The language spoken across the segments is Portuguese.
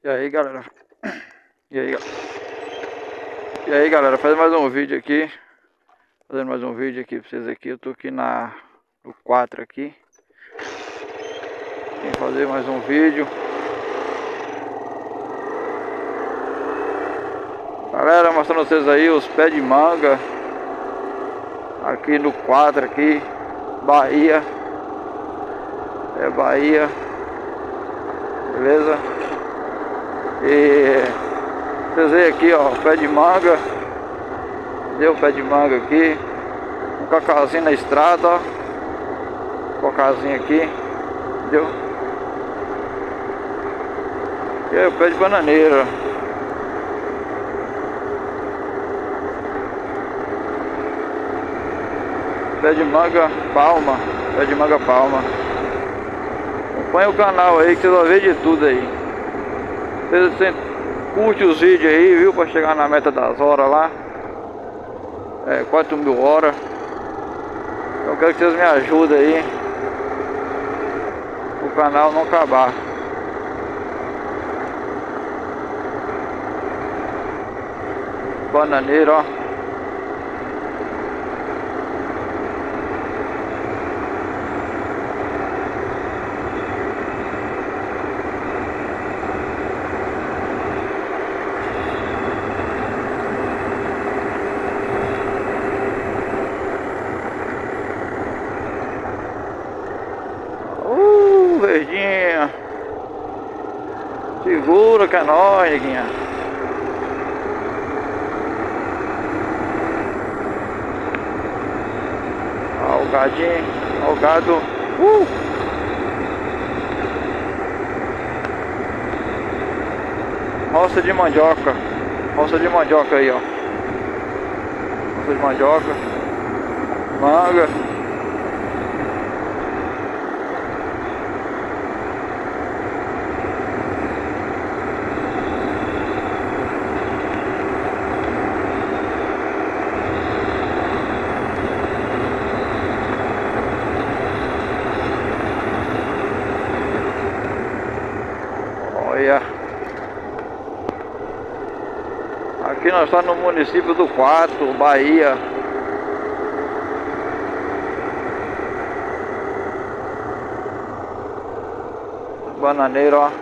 E aí galera, e aí, e aí galera, fazendo mais um vídeo aqui. Fazendo mais um vídeo aqui pra vocês aqui. Eu tô aqui no 4 aqui. Vim fazer mais um vídeo. Galera, mostrando pra vocês aí os pés de manga. Aqui no 4 aqui, Bahia. É Bahia. Beleza? E vocês veem aqui, ó, o pé de manga. Deu o pé de manga aqui. Um cacauzinho na estrada, ó. Cocauzinho aqui. Deu. E aí o pé de bananeira. Pé de manga palma. Pé de manga palma. Acompanha o canal aí que vocês vão ver de tudo aí. Vocês curte os vídeos aí, viu? Pra chegar na meta das horas lá. 4.000 horas. Eu quero que vocês me ajudem aí. O canal não acabar. Bananeira, ó. Verdinha. Segura que é nóis, neguinha. Ó o gadinho, ó o gado. Roça de mandioca. Roça de mandioca aí, ó. Roça de mandioca. Manga. Olha. Aqui nós estamos no município do 4, Bahia. Bananeiro, ó.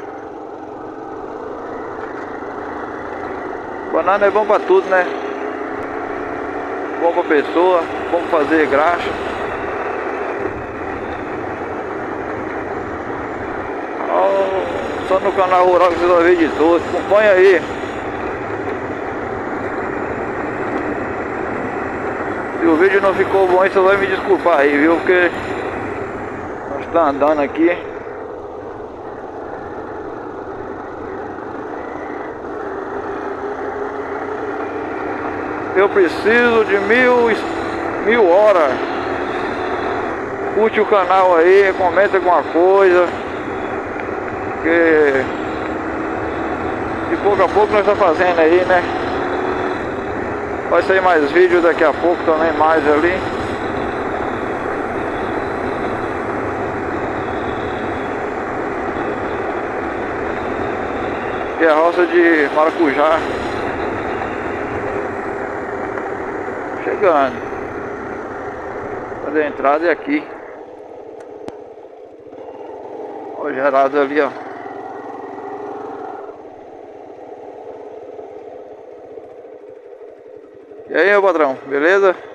Banana é bom pra tudo, né? Bom pra pessoa, bom pra fazer graxa. Só no canal rural que vocês vão ver de tudo. Acompanha aí. Se o vídeo não ficou bom, você vai me desculpar aí, viu? Porque nós estamos andando aqui. Eu preciso de mil horas. Curte o canal aí, comenta alguma coisa. Porque de pouco a pouco nós estamos fazendo aí, né? Vai sair mais vídeos daqui a pouco também, mais ali. Que é a roça de maracujá. Chegando. Fazer a entrada é aqui. Olha o gerado ali, ó. E aí, meu patrão, beleza?